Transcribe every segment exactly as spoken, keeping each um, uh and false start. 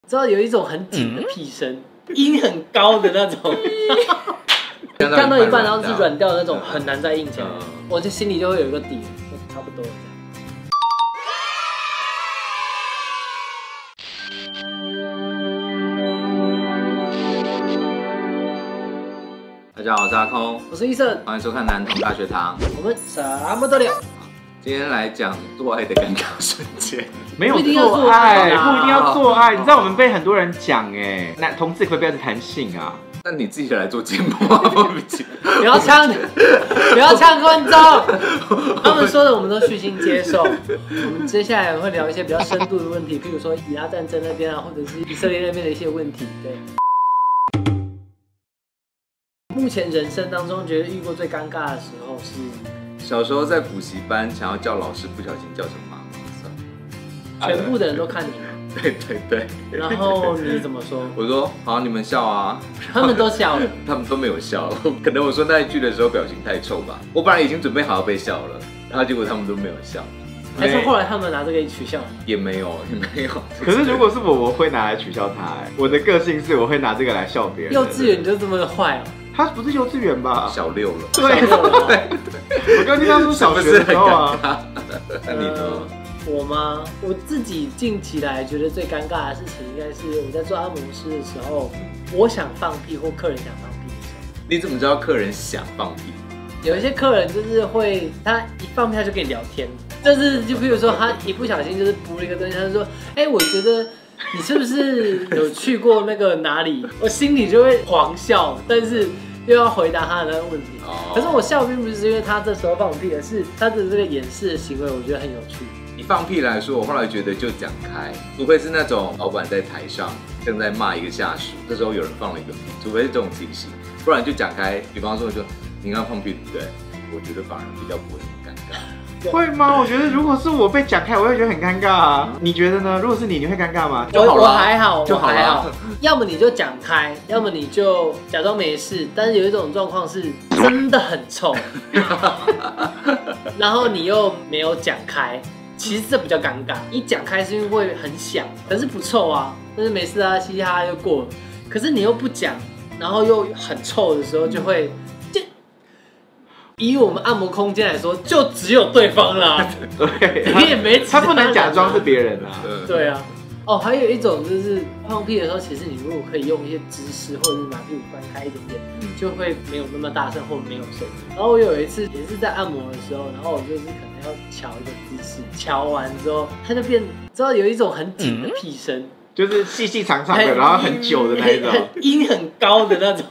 知道有一种很紧的屁声，音很高的那种。看到一半，然后是软掉的那种，很难再硬起来。我这心里就会有一个底，差不多这样。 大家好，我是阿空， 我是医生， 欢迎收看男童大学堂。 我们什么都聊。 今天来讲做爱的尴尬瞬间。 没有做爱，不一定要做爱。你知道我们被很多人讲哎，男同志可不可以谈性啊？ 那你自己来做节目啊！ 不要呛，不要呛观众。他们说的我们都虚心接受。我们接下来会聊一些比较深度的问题，譬如说以拉战争那边啊，或者是以色列那边的一些问题。对。目前人生当中觉得遇过最尴尬的时候是小时候在补习班，想要叫老师，不小心叫成妈妈，全部的人都看你。 对对对， 然后你怎么说？ 我说好，你们笑啊， 他们都笑了， 他们都没有笑。可能我说那一句的时候表情太臭吧，我本来已经准备好要被笑了，然后结果他们都没有笑。 还是后来他们拿这个取笑你？也没有，也没有。 可是如果是我，我会拿来取笑他。哎，我的个性是我会拿这个来笑别人。 幼稚园就这么坏哦？ 他不是幼稚园吧？ 小六了。 对，我刚听到是小学的时候啊。 那你呢？ 我吗？我自己近期来觉得最尴尬的事情，应该是我在做按摩师的时候，我想放屁或客人想放屁的时候。 你怎么知道客人想放屁？ 有一些客人就是会，他一放屁他就跟你聊天，就是就比如说他一不小心就是补了一个东西，他就说，哎、欸，我觉得你是不是有去过那个哪里？我心里就会狂笑，但是又要回答他的那个问题。可是我笑并不是因为他这时候放屁，而是他的这个掩饰的行为，我觉得很有趣。 以放屁来说，我后来觉得就讲开，除非是那种老板在台上正在骂一个下属，这时候有人放了一个屁，除非是这种情形，不然就讲开。比方说，就你刚放屁，对不对？我觉得反而比较不会很尴尬。 会吗？我觉得如果是我被讲开，我会觉得很尴尬啊。你觉得呢？如果是你，你会尴尬吗？ 我我还好， 就还好。 要么你就讲开，要么你就假装没事。但是有一种状况是真的很臭，然后你又没有讲开。其实这比较尴尬，一讲开是因为会很响，可是不臭啊，但是没事啊，嘻嘻哈哈就过了。可是你又不讲，然后又很臭的时候，就会就以我们按摩空间来说，就只有对方啦。 对， 你也没他不能假装是别人啊。 对啊。哦，还有一种就是放屁的时候，其实你如果可以用一些姿势，或者是把屁股翻开一点点，就会没有那么大声，或没有声音。然后我有一次也是在按摩的时候，然后我就是可能要瞧一个姿势，瞧完之后，它就变，知道有一种很紧的屁声，嗯、 就是细细长长的，然后很久的那一种， 音很高的那种。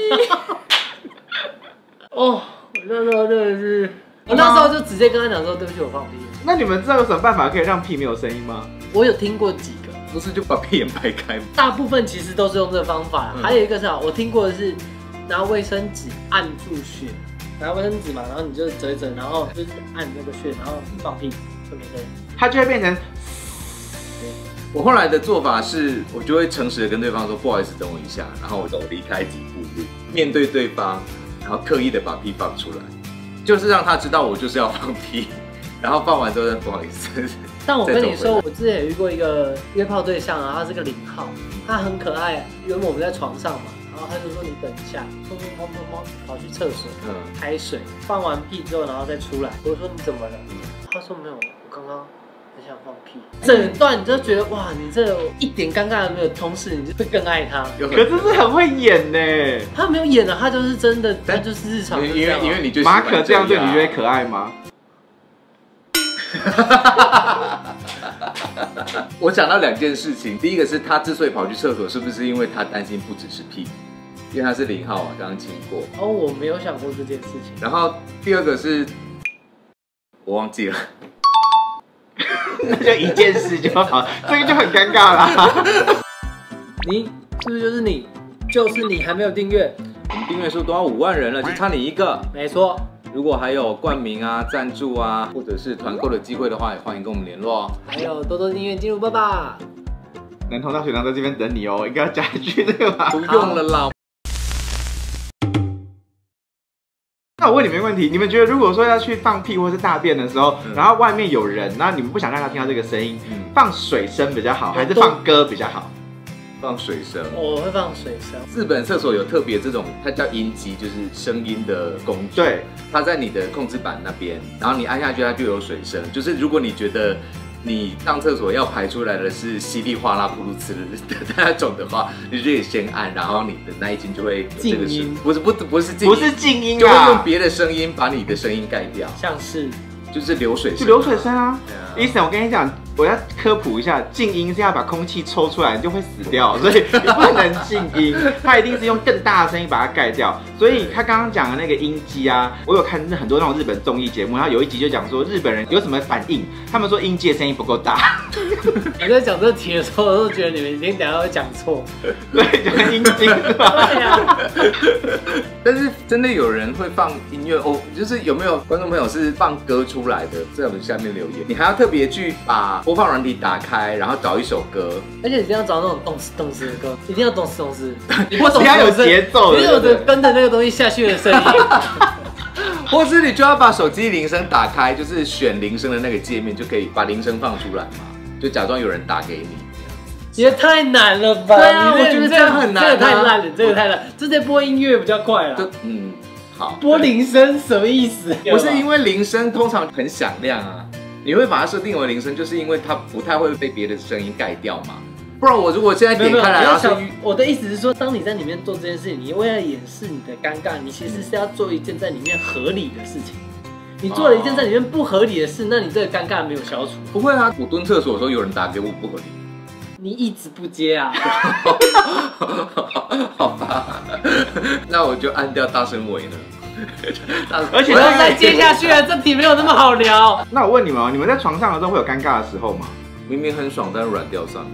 哦，我那时候真的是，我那时候就直接跟他讲说，对不起，我放屁。 那你们知道有什么办法可以让屁没有声音吗？ 我有听过几个， 不是就把屁眼掰开吗？ 大部分其实都是用这个方法，嗯、还有一个是我听过的是拿卫生纸按住穴，拿卫生纸嘛，然后你就折一折，然后就是按那个穴，然后放屁就没声音， 它就会变成。 我后来的做法是，我就会诚实的跟对方说，不好意思，等我一下，然后我走离开几步路，面对对方，然后刻意的把屁放出来，就是让他知道我就是要放屁，然后放完之后再不好意思。 但我跟你说，我之前也遇过一个约炮对象啊，他是个零号，他很可爱。原本我们在床上嘛，然后他就说你等一下，砰砰砰砰砰，跑去厕所，嗯，开水，放完屁之后，然后再出来。我说你怎么了？他说没有，我刚刚很想放屁。整段你就觉得哇，你这一点尴尬都没有，同时你就会更爱他。 可是是很会演呢， 他没有演啊，他就是真的，他就是日常。 因为因为你就马可这样对你觉得可爱吗？ 我想到两件事情，第一个是他之所以跑去厕所，是不是因为他担心不只是屁，因为他是零号啊，刚刚亲过。 哦，我没有想过这件事情。 然后第二个是，我忘记了， 那就一件事就好，这个就很尴尬啦。 你是不是就是你？就是你还没有订阅， 我们订阅数都要五万人了，就差你一个。 没错。 如果还有冠名啊、赞助啊，或者是团购的机会的话，也欢迎跟我们联络哦。 还有多多订阅进入爸爸。 南通大学堂在这边等你哦，应该要加一句这个吧？ 不用了啦。 那我问你们一个问题，你们觉得如果说要去放屁或是大便的时候，嗯、然后外面有人，那你们不想让他听到这个声音，嗯、放水声比较好，还是放歌比较好？ 放水声， 我会放水声。 日本厕所有特别这种，它叫音机，就是声音的工具。 对， 它在你的控制板那边，然后你按下去，它就有水声。就是如果你觉得你上厕所要排出来的是稀里哗啦、噗噜呲的那种的话，你就可以先按，然后你的那一间就会有这个声，不是不不是静音， 不是静音啊， 就会用别的声音把你的声音盖掉， 像是就是流水声， 就流水声啊。Eason，我跟你讲，我要科普一下，静音是要把空气抽出来，你就会死掉，所以你不能静音，它一定是用更大的声音把它盖掉。所以他刚刚讲的那个音机啊，我有看很多那种日本综艺节目，然后有一集就讲说日本人有什么反应，他们说音机的声音不够大。 我在讲这题的时候，我都觉得你们一定等下会讲错。 对，讲音机是吧？ 对呀。 但是真的有人会放音乐哦，就是有没有观众朋友是放歌出来的，在我们下面留言。你还要特别去把播放软体打开，然后找一首歌， 而且一定要找那种动词动词的歌，一定要动词动词， 或者要有节奏的， 你有着跟着那个东西下去的声音。 或是你就要把手机铃声打开，就是选铃声的那个界面，就可以把铃声放出来嘛，就假装有人打给你。 也太难了吧？ 对啊，我觉得这样很难、啊， 这个太烂了，这个太烂，直接播音乐比较快了。 嗯，好。 播铃声什么意思？ 不是因为铃声通常很响亮啊，你会把它设定为铃声，就是因为它不太会被别的声音盖掉嘛。不然我如果现在点开来，然后我的意思是说，当你在里面做这件事情，你为了掩饰你的尴尬，你其实是要做一件在里面合理的事情。你做了一件在里面不合理的事，那你这个尴尬没有消除。 不会啊，我蹲厕所的时候有人打给我，不合理。 你一直不接啊？ 好吧，那我就按掉大声尾了。 而且不要再接下去了，这题没有那么好聊。 那我问你们哦，你们在床上的时候会有尴尬的时候吗？ 明明很爽，但是软掉算吗？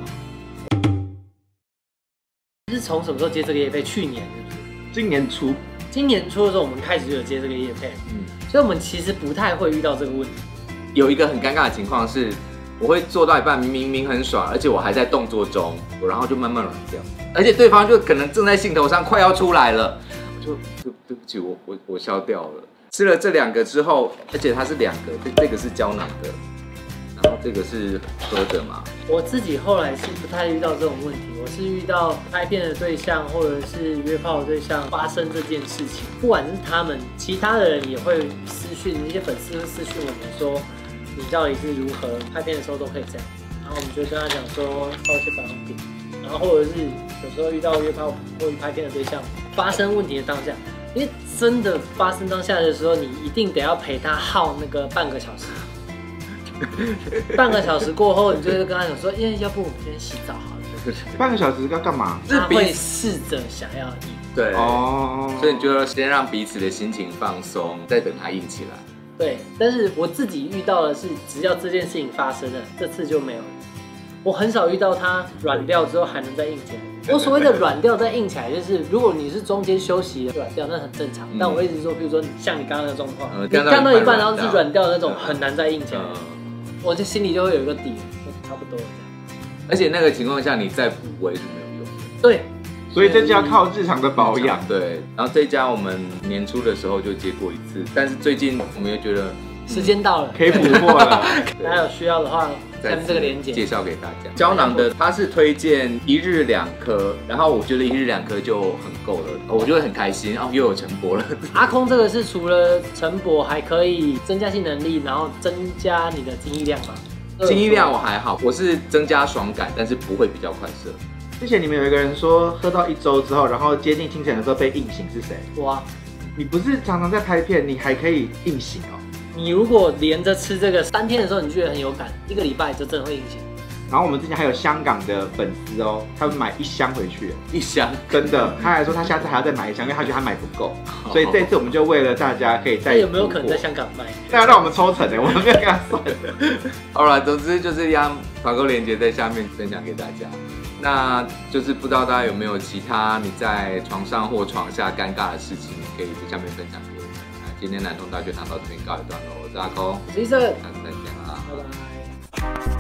是从什么时候接这个业配？去年是不是？ 今年初， 今年初的时候我们开始就有接这个业配，嗯，所以我们其实不太会遇到这个问题。 有一个很尴尬的情况是，我会做到一半，明明很爽，而且我还在动作中，然后就慢慢软掉，而且对方就可能正在兴头上，快要出来了，我就对对不起，我我我消掉了。吃了这两个之后，而且它是两个，这这个是胶囊的，然后这个是喝的嘛。 我自己后来是不太遇到这种问题，我是遇到拍片的对象或者是约炮的对象发生这件事情，不管是他们，其他的人也会私讯，一些粉丝会私讯我们说，你到底是如何拍片的时候都可以这样，然后我们就跟他讲说靠一些保养品，然后或者是有时候遇到约炮或者拍片的对象发生问题的当下，因为真的发生当下的时候，你一定得要陪他耗那个半个小时。半个小时过后，你就会跟他讲说，哎，要不我们先洗澡好了。 半个小时要干嘛？ 他会试着想要硬。 对哦，所以你就要先让彼此的心情放松，再等他硬起来。 对，但是我自己遇到的是，只要这件事情发生了，这次就没有了。我很少遇到他软掉之后还能再硬起来。我所谓的软掉再硬起来，就是如果你是中间休息软掉，那很正常。嗯、但我一直说，比如说像你刚刚的状况，呃、你干到一半然后是软掉的那种，很难再硬起来。嗯、我就心里就会有一个底，差不多这样。 而且那个情况下，你再补位是没有用的。 对。 所以这就要靠日常的保养。 对，然后这家我们年初的时候就接过一次，但是最近我们又觉得、 嗯、时间到了， 可以补货了。 大家有需要的话，下面这个链接介绍给大家。胶囊的它是推荐一日两颗，然后我觉得一日两颗就很够了，我就会很开心，然后又有晨勃了。 阿空这个是除了晨勃，还可以增加性能力，然后增加你的精液量吗？ 精液量我还好，我是增加爽感，但是不会比较快射。 之前你们有一个人说喝到一周之后，然后接近清晨的时候被硬醒，是谁？ 我啊。 你不是常常在拍片，你还可以硬醒哦。 你如果连着吃这个三天的时候，你觉得很有感，一个礼拜就真的会硬醒。 然后我们之前还有香港的粉丝哦，他们买一箱回去， 一箱真的，他还说他下次还要再买一箱，因为他觉得他买不够，所以这次我们就为了大家可以再。 有没有可能在香港卖？ 大家让我们抽成的，我们没有跟他算。 好了，总之就是让团购链接在下面分享给大家。那就是不知道大家有没有其他你在床上或床下尴尬的事情，可以在下面分享给我们。那今天男同大学堂到这边告一段落，我是阿空， 我是医生， 下次再见啦， 拜拜。